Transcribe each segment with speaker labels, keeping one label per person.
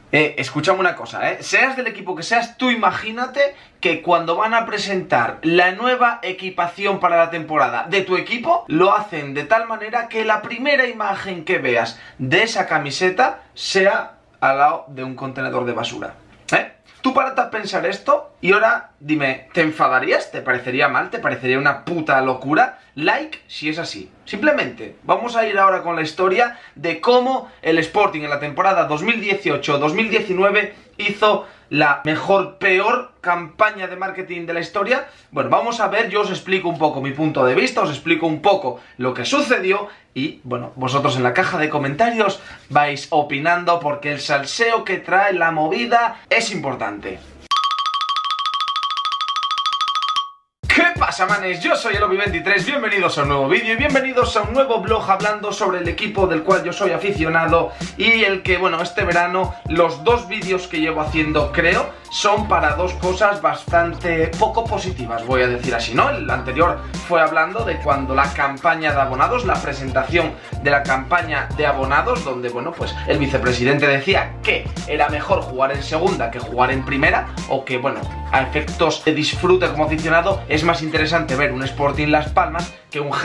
Speaker 1: Escúchame una cosa, seas del equipo que seas, tú imagínate que cuando van a presentar la nueva equipación para la temporada de tu equipo, lo hacen de tal manera que la primera imagen que veas de esa camiseta sea al lado de un contenedor de basura. Tú párate a pensar esto y ahora dime, ¿te enfadarías? ¿Te parecería mal? ¿Te parecería una puta locura? Like si es así. Simplemente, vamos a ir ahora con la historia de cómo el Sporting en la temporada 2018-2019 hizo la peor campaña de marketing de la historia. Bueno, vamos a ver, yo os explico un poco mi punto de vista, os explico un poco lo que sucedió y, bueno, vosotros en la caja de comentarios vais opinando porque el salseo que trae la movida es importante. ¿Qué pasa, manes? Yo soy el Obi23, bienvenidos a un nuevo vídeo y bienvenidos a un nuevo vlog hablando sobre el equipo del cual yo soy aficionado y el que, bueno, este verano los dos vídeos que llevo haciendo, creo, son para dos cosas bastante poco positivas, voy a decir así, ¿no? El anterior fue hablando de cuando la campaña de abonados, la presentación de la campaña de abonados, donde, bueno, pues el vicepresidente decía que era mejor jugar en segunda que jugar en primera, o que, bueno, a efectos de disfrute como aficionado es más interesante ver un Sporting Las Palmas que un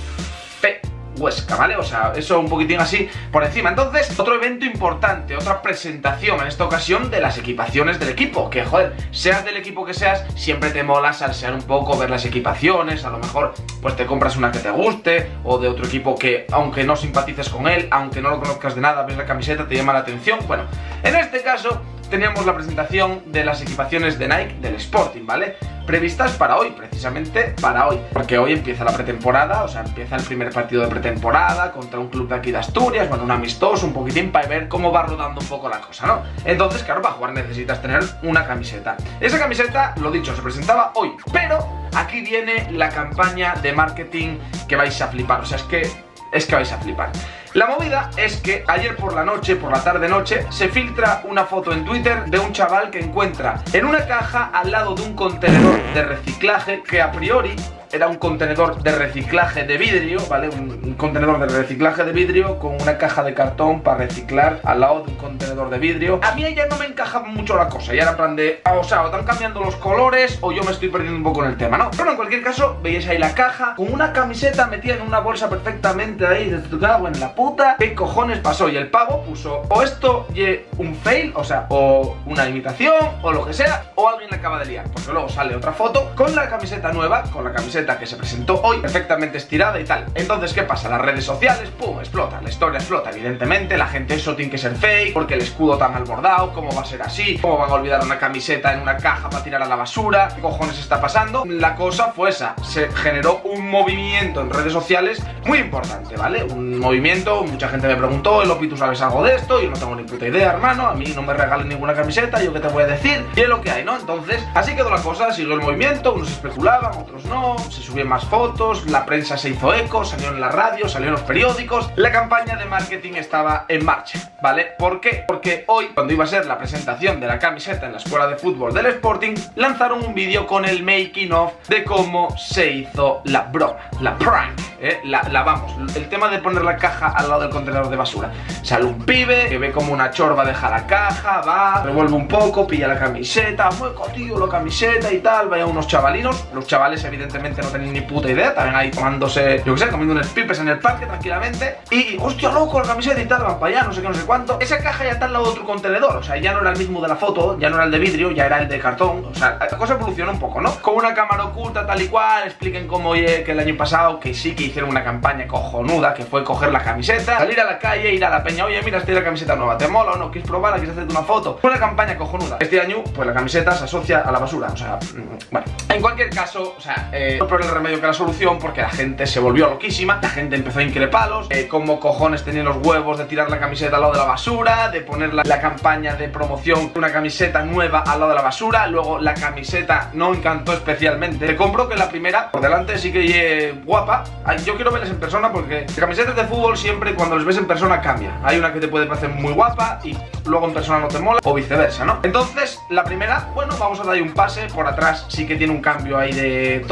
Speaker 1: Getafe Huesca, ¿vale? O sea, eso un poquitín así por encima. Entonces, otro evento importante, otra presentación en esta ocasión de las equipaciones del equipo. Que, joder, seas del equipo que seas, siempre te mola salsear un poco, ver las equipaciones. A lo mejor, pues te compras una que te guste, o de otro equipo que, aunque no simpatices con él, aunque no lo conozcas de nada, ves la camiseta, te llama la atención. Bueno, en este caso teníamos la presentación de las equipaciones de Nike del Sporting, ¿vale? Previstas para hoy, precisamente para hoy, porque hoy empieza la pretemporada, o sea, empieza el primer partido de pretemporada contra un club de aquí de Asturias, bueno, un amistoso, un poquitín para ver cómo va rodando un poco la cosa, ¿no? Entonces, claro, para jugar necesitas tener una camiseta. Esa camiseta, lo dicho, se presentaba hoy, pero aquí viene la campaña de marketing que vais a flipar, o sea, es que vais a flipar. La movida es que ayer por la noche, por la tarde-noche, se filtra una foto en Twitter de un chaval que encuentra en una caja al lado de un contenedor de reciclaje que a priori era un contenedor de reciclaje de vidrio, ¿vale? Un contenedor de reciclaje de vidrio con una caja de cartón para reciclar al lado de un contenedor de vidrio. A mí ya no me encaja mucho la cosa, ya era en plan de, o sea, o están cambiando los colores o yo me estoy perdiendo un poco en el tema, ¿no? Pero en cualquier caso, veis ahí la caja con una camiseta metida en una bolsa perfectamente ahí, desde tu cago en la puta. ¿Qué cojones pasó? Y el pavo puso o esto y un fail, o sea, o una imitación, o lo que sea, o alguien le acaba de liar, porque luego sale otra foto con la camiseta nueva, con la camiseta que se presentó hoy, perfectamente estirada y tal. Entonces, ¿qué pasa? Las redes sociales, pum, explota, la historia explota, evidentemente, la gente, eso tiene que ser fake, porque el escudo está mal bordado, ¿cómo va a ser así? ¿Cómo van a olvidar una camiseta en una caja para tirar a la basura? ¿Qué cojones está pasando? La cosa fue esa, se generó un movimiento en redes sociales muy importante, ¿vale? Un movimiento, mucha gente me preguntó, Elopi, ¿tú sabes algo de esto? Yo no tengo ni puta idea, hermano, a mí no me regalen ninguna camiseta, yo qué te voy a decir, y es lo que hay, ¿no? Entonces, así quedó la cosa, siguió el movimiento, unos especulaban, otros no, se subían más fotos, la prensa se hizo eco, salió en la radio, salió en los periódicos, la campaña de marketing estaba en marcha, ¿vale? ¿Por qué? Porque hoy, cuando iba a ser la presentación de la camiseta en la escuela de fútbol del Sporting, lanzaron un vídeo con el making of de cómo se hizo la broma, la prank, vamos, el tema de poner la caja al lado del contenedor de basura. Sale un pibe que ve como una chorba deja la caja, va, revuelve un poco, pilla la camiseta, mueco, tío, la camiseta y tal, vaya unos chavalinos, los chavales evidentemente no tenían ni puta idea, también ahí tomándose, yo que sé, comiendo unos pipes en el parque tranquilamente y, hostia, loco, la camiseta y tal, van para allá, no sé qué, no sé cuánto. Esa caja ya está al lado de otro contenedor, o sea, ya no era el mismo de la foto, ya no era el de vidrio, ya era el de cartón, o sea, la cosa evolucionó un poco, ¿no? Con una cámara oculta, tal y cual, expliquen cómo, oye, que el año pasado, que sí que hicieron una campaña cojonuda, que fue coger la camiseta, salir a la calle, ir a la peña, oye, mira, esta es la camiseta nueva, ¿te mola o no? ¿Quieres probarla? ¿Quieres hacerte una foto? Fue una campaña cojonuda. Este año, pues la camiseta se asocia a la basura, o sea, bueno, en cualquier caso, o sea, no por el remedio que la solución, porque la gente se volvió loquísima, la gente empezó a increpalos, como cojones tenían los huevos de tirar la camiseta al lado de la basura, de poner la campaña de promoción de una camiseta nueva al lado de la basura, luego la camiseta no encantó especialmente. Te compro que la primera, por delante sí que guapa, yo quiero verlas en persona porque camisetas de fútbol siempre cuando les ves en persona cambia, hay una que te puede parecer muy guapa y luego en persona no te mola, o viceversa, ¿no? Entonces, la primera, bueno, vamos a darle un pase, por atrás sí que tiene un cambio ahí de todo liso,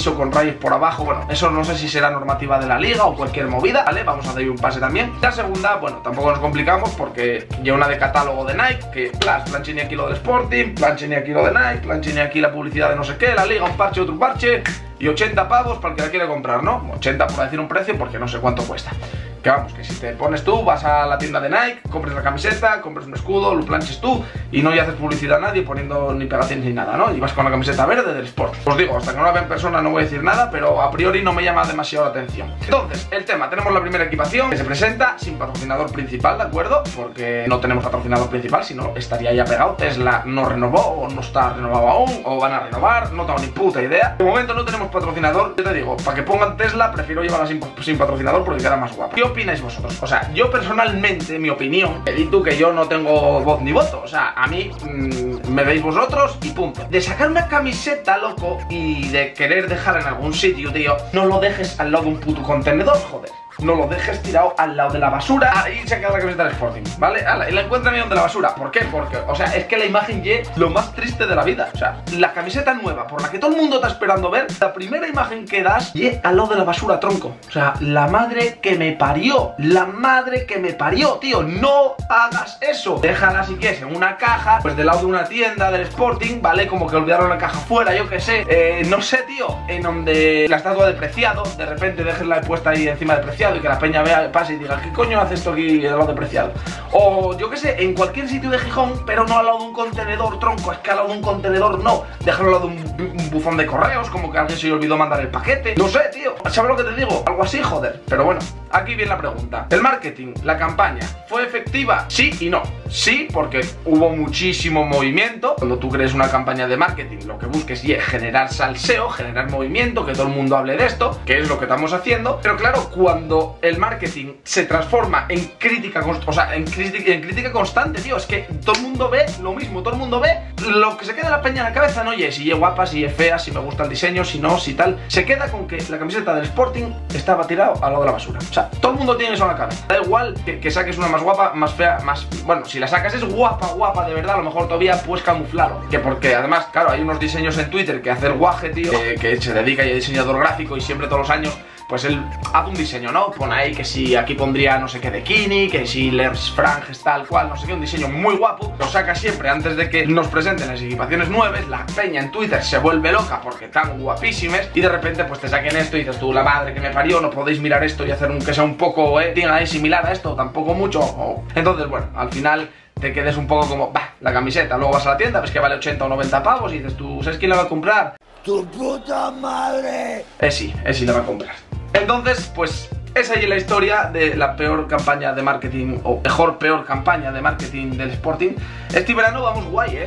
Speaker 1: liso con rayas por abajo. Bueno, eso no sé si será normativa de la liga o cualquier movida, ¿vale? Vamos a hacer un pase también. La segunda, bueno, tampoco nos complicamos porque lleva una de catálogo de Nike, que planchini aquí lo del Sporting, planchini aquí lo de Nike, planchini aquí la publicidad de no sé qué, la liga, un parche, otro parche, y 80 pavos para el que la quiere comprar, ¿no? 80 por decir un precio porque no sé cuánto cuesta. Que vamos, que si te pones tú, vas a la tienda de Nike, compres la camiseta, compres un escudo, lo planches tú y no ya haces publicidad a nadie poniendo ni pegaciones ni nada, ¿no? Y vas con la camiseta verde del Sport. Os digo, hasta que no la vea en persona no voy a decir nada, pero a priori no me llama demasiado la atención. Entonces, el tema, tenemos la primera equipación que se presenta sin patrocinador principal, ¿de acuerdo? Porque no tenemos patrocinador principal, si no estaría ya pegado. Tesla no renovó o no está renovado aún, o van a renovar, no tengo ni puta idea. De momento no tenemos patrocinador, yo te digo, para que pongan Tesla prefiero llevarla sin patrocinador porque queda más guapa. ¿Qué opináis vosotros? O sea, yo personalmente, mi opinión, y tú que yo no tengo voz ni voto, o sea, a mí me veis vosotros y punto. De sacar una camiseta, loco, y de querer dejarla en algún sitio, tío, no lo dejes al lado de un puto contenedor, joder. No lo dejes tirado al lado de la basura. Ahí se queda la camiseta del Sporting, ¿vale? Y la encuentran ahí donde la basura. ¿Por qué? Porque, o sea, es que la imagen es lo más triste de la vida. O sea, la camiseta nueva, por la que todo el mundo está esperando ver, la primera imagen que das es al lado de la basura, tronco. O sea, la madre que me parió. La madre que me parió, tío. No hagas eso. Déjala si quieres en una caja, pues del lado de una tienda del Sporting, ¿vale? Como que olvidaron la caja fuera, yo qué sé. No sé, tío. En donde la estatua de Preciado, de repente déjenla puesta ahí encima de Preciado y que la peña vea, pase y diga, ¿qué coño hace esto aquí al lado de Preciado? O yo qué sé, en cualquier sitio de Gijón, pero no al lado de un contenedor, tronco. Es que al lado de un contenedor no. Déjalo al lado de un buzón de correos, como que alguien se le olvidó mandar el paquete. No sé, tío. ¿Sabes lo que te digo? Algo así, joder. Pero bueno, aquí viene la pregunta. El marketing, la campaña, ¿fue efectiva? Sí y no. Sí, porque hubo muchísimo movimiento. Cuando tú crees una campaña de marketing, lo que busques es generar salseo, generar movimiento, que todo el mundo hable de esto, que es lo que estamos haciendo. Pero claro, cuando el marketing se transforma en crítica, o sea, en crítica constante, tío, es que todo el mundo ve lo mismo, todo el mundo ve lo que se queda la peña en la cabeza, no, oye, si es guapa, si es fea, si me gusta el diseño, si no, si tal. Se queda con que la camiseta del Sporting estaba tirado al lado de la basura. O sea, todo el mundo tiene eso en la cabeza. Da igual que saques una más guapa, más fea, más... Bueno, si la sacas es guapa de verdad, a lo mejor todavía puedes camuflarlo. Que porque además, claro, hay unos diseños en Twitter que hace el guaje, tío, que se dedica y a diseñador gráfico y siempre todos los años pues él hace un diseño, ¿no? Pone ahí que si aquí pondría no sé qué de Kini, que si les franges tal cual, no sé qué, un diseño muy guapo. Lo saca siempre antes de que nos presenten las equipaciones nuevas. La peña en Twitter se vuelve loca porque están guapísimas y de repente pues te saquen esto y dices tú, la madre que me parió, no podéis mirar esto y hacer un que sea un poco, tenga ahí similar a esto, tampoco mucho. Entonces, bueno, al final te quedes un poco como, bah, la camiseta, luego vas a la tienda, ves que vale 80 o 90 pavos y dices tú, ¿sabes quién la va a comprar? ¡Tu puta madre! Sí la va a comprar. Entonces, pues esa es la historia de la peor campaña de marketing, o mejor, peor campaña de marketing del Sporting. Este verano vamos guay,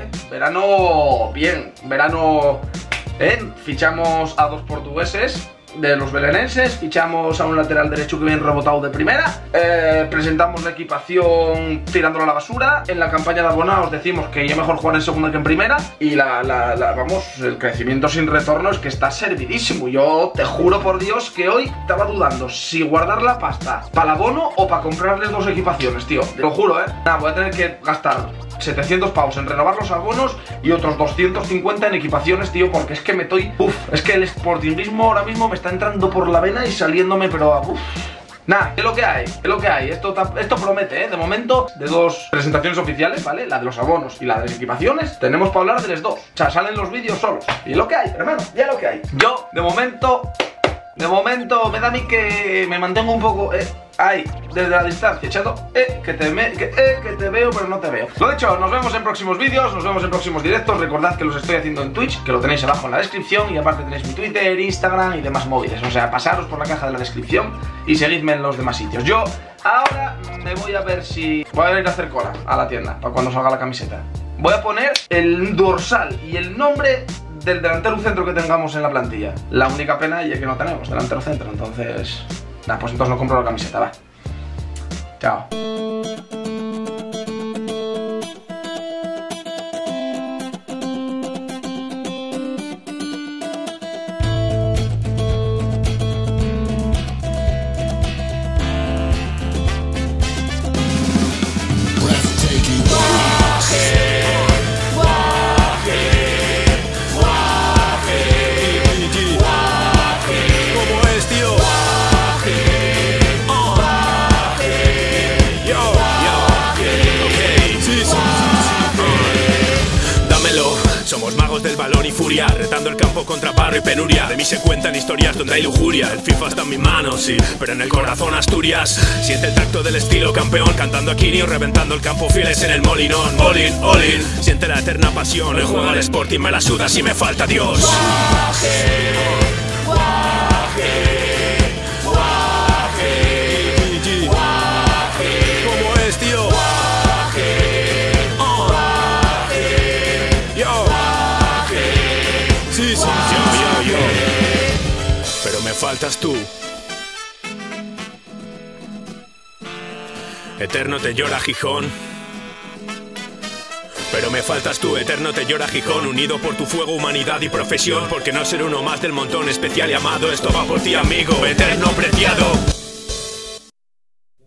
Speaker 1: verano bien, verano, fichamos a 2 portugueses de los belenenses, fichamos a un lateral derecho que viene rebotado de primera, presentamos la equipación tirándola a la basura. En la campaña de abonados decimos que ya mejor jugar en segunda que en primera. Y vamos, el crecimiento sin retorno es que está servidísimo. Yo te juro por Dios que hoy estaba dudando si guardar la pasta para el abono o para comprarles 2 equipaciones, tío. Te lo juro, nada, voy a tener que gastar 700 pavos en renovar los abonos y otros 250 en equipaciones, tío, porque es que me estoy... es que el sportingismo ahora mismo me está entrando por la vena y saliéndome, pero... Nada, es lo que hay, esto promete, de momento, de 2 presentaciones oficiales, ¿vale? La de los abonos y la de las equipaciones, tenemos para hablar de las 2. O sea, salen los vídeos solos. Y es lo que hay, hermano, ya es lo que hay. Yo, de momento, me da a mí que me mantengo un poco, ahí, desde la distancia, chato, que te veo pero no te veo. Lo dicho, nos vemos en próximos vídeos, nos vemos en próximos directos. Recordad que los estoy haciendo en Twitch, que lo tenéis abajo en la descripción. Y aparte tenéis mi Twitter, Instagram y demás móviles. O sea, pasaros por la caja de la descripción y seguidme en los demás sitios. Yo ahora me voy a ver si... voy a ir a hacer cola a la tienda para cuando salga la camiseta. Voy a poner el dorsal y el nombre del delantero centro que tengamos en la plantilla. La única pena es que no tenemos delantero centro, entonces... nada, pues entonces no compro la camiseta, va. Chao.
Speaker 2: Somos magos del balón y furia, retando el campo contra barro y penuria. De mí se cuentan historias donde hay lujuria. El FIFA está en mis manos, sí, pero en el corazón Asturias. Siente el tacto del estilo campeón, cantando a Kirio, reventando el campo fieles en el molinón. All in, all in, siente la eterna pasión. El juego al Sporting me la suda si me falta Dios.
Speaker 3: Guaje, guaje, guaje, guaje.
Speaker 2: ¿Cómo es, tío?
Speaker 3: Guaje, guaje,
Speaker 2: Yo.
Speaker 3: guaje.
Speaker 2: Sí, sí, yo. Pero me faltas tú. Eterno te llora Gijón. Pero me faltas tú, eterno te llora Gijón. Unido por tu fuego, humanidad y profesión. Porque no ser uno más del montón, especial y amado. Esto va por ti, amigo, eterno preciado.